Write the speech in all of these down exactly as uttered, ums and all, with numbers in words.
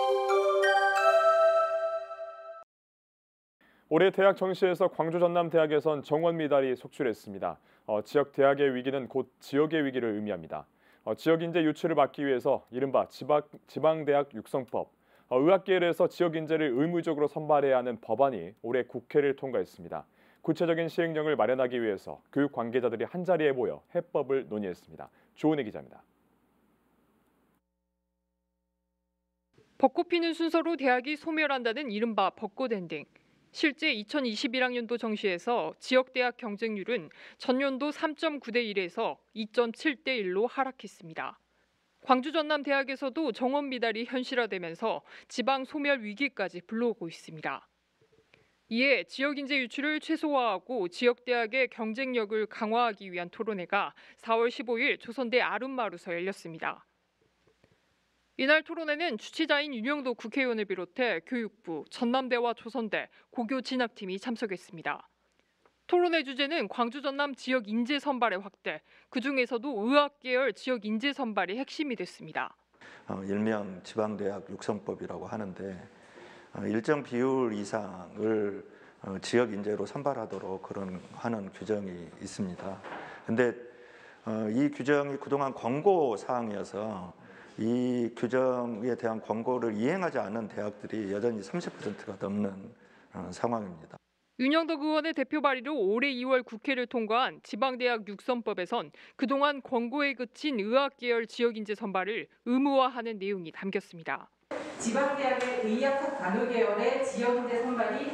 올해 대학 정시에서 광주 전남대학에선 정원 미달이 속출했습니다. 어, 지역 대학의 위기는 곧 지역의 위기를 의미합니다. 어, 지역 인재 유치를 막기 위해서 이른바 지방, 지방대학 육성법, 어, 의학계열에서 지역 인재를 의무적으로 선발해야 하는 법안이 올해 국회를 통과했습니다. 구체적인 시행령을 마련하기 위해서 교육 관계자들이 한자리에 모여 해법을 논의했습니다. 조은혜 기자입니다. 벚꽃 피는 순서로 대학이 소멸한다는 이른바 벚꽃 엔딩. 실제 이천이십일 학년도 정시에서 지역대학 경쟁률은 전년도 삼 점 구 대 일에서 이 점 칠 대 일로 하락했습니다. 광주 전남대학에서도 정원 미달이 현실화되면서 지방 소멸 위기까지 불러오고 있습니다. 이에 지역 인재 유출을 최소화하고 지역대학의 경쟁력을 강화하기 위한 토론회가 사월 십오일 조선대 아름마루서 열렸습니다. 이날 토론회는 주최자인 윤영도 국회의원을 비롯해 교육부, 전남대와 조선대, 고교 진학팀이 참석했습니다. 토론회 주제는 광주 전남 지역 인재 선발의 확대, 그중에서도 의학계열 지역 인재 선발이 핵심이 됐습니다. 어, 일명 지방대학 육성법이라고 하는데 어, 일정 비율 이상을 어, 지역 인재로 선발하도록 그런 하는 규정이 있습니다. 그런데 어, 이 규정이 그동안 권고 사항이어서 이 규정에 대한 권고를 이행하지 않은 대학들이 여전히 삼십 퍼센트가 넘는 상황입니다. 윤영덕 의원의 대표 발의로 올해 이월 국회를 통과한 지방대학 육성법에선 그동안 권고에 그친 의학계열 지역인재 선발을 의무화하는 내용이 담겼습니다. 지방대학의 의학학 간호계열의 지역인재 선발이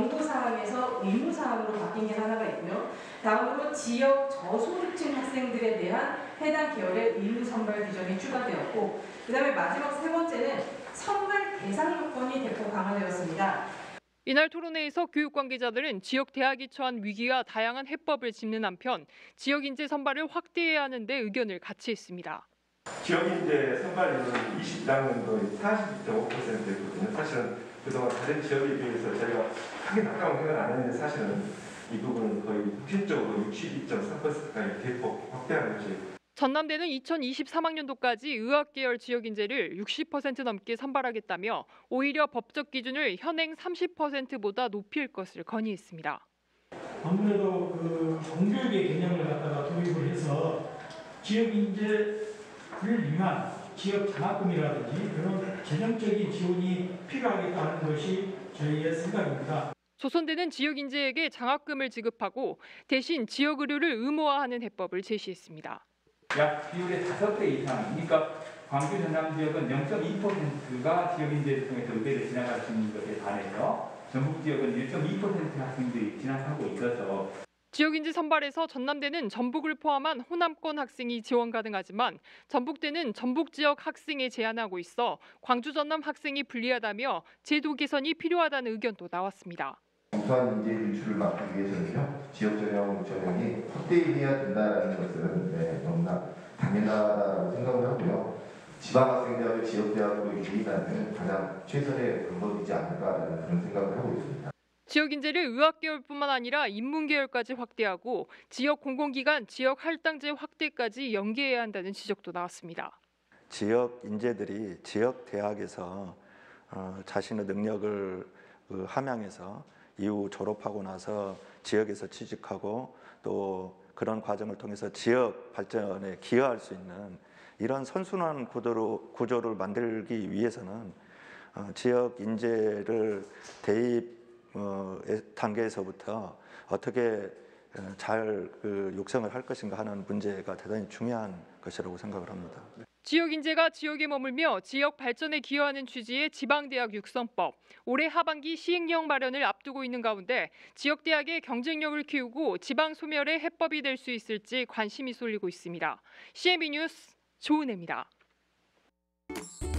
권고사항에서 의무사항으로 바뀐 게 하나가 있고요. 다음으로 지역 저소득층 학생들에 대한 해당 계열의 의무 선발 규정이 추가되었고, 그다음에 마지막 세 번째는 선발 대상 요건이 대폭 강화되었습니다. 이날 토론회에서 교육 관계자들은 지역 대학이 처한 위기와 다양한 해법을 짚는 한편 지역 인재 선발을 확대해야 하는데 의견을 같이 했습니다. 지역 인재 선발률은 이십일 학년도에 사십이 점 오 퍼센트였거든요. 사실은 그동안 다른 지역에 비해서 저희가 크게 낮다고 생각 안 했는데 사실은 이 부분은 거의 혁신적으로 육십이 점 삼 퍼센트까지 대폭 확대한 것이. 전남대는 이천이십삼 학년도까지 의학계열 지역 인재를 육십 퍼센트 넘게 선발하겠다며 오히려 법적 기준을 현행 삼십 퍼센트보다 높일 것을 건의했습니다. 아무래도 그 공교육의 개념을 갖다가 도입을 해서 지역 인재를 위한 지역 장학금이라든지 그런 재정적인 지원이 필요하겠다는 것이 저희의 생각입니다. 조선대는 지역 인재에게 장학금을 지급하고 대신 지역 의료를 의무화하는 해법을 제시했습니다. 약 비율의 다섯 배 이상, 그러니까 광주 전남 지역은 영 점 이 퍼센트가 지역 인재를 통해서 의대를 진학할 수 있는 것에 반해서 전북 지역은 일 점 이 퍼센트 학생들이 진학하고 있어서 지역 인재 선발에서 전남대는 전북을 포함한 호남권 학생이 지원 가능하지만 전북대는 전북 지역 학생에 제한하고 있어 광주 전남 학생이 불리하다며 제도 개선이 필요하다는 의견도 나왔습니다. 우수한 인재 유출을 막기 위해서는요, 지역 전형 전형이 확대해야 된다는 것은 네, 너무나 당연하다고 생각을 하고요. 지방 학생대학을 지역 대학으로 유인하는 가장 최선의 방법이지 않을까라는 그런 생각을 하고 있습니다. 지역 인재를 의학계열뿐만 아니라 인문계열까지 확대하고 지역 공공기관, 지역 할당제 확대까지 연계해야 한다는 지적도 나왔습니다. 지역 인재들이 지역 대학에서 어, 자신의 능력을 그, 함양해서 이후 졸업하고 나서 지역에서 취직하고 또 그런 과정을 통해서 지역 발전에 기여할 수 있는 이런 선순환 구조로, 구조를 만들기 위해서는 어, 지역 인재를 대입 어, 단계에서부터 어떻게 잘 그 육성을 할 것인가 하는 문제가 대단히 중요한 것이라고 생각을 합니다. 지역 인재가 지역에 머물며 지역 발전에 기여하는 취지의 지방대학 육성법, 올해 하반기 시행령 마련을 앞두고 있는 가운데 지역 대학의 경쟁력을 키우고 지방 소멸의 해법이 될 수 있을지 관심이 쏠리고 있습니다. 씨엔비 뉴스 조은혜입니다.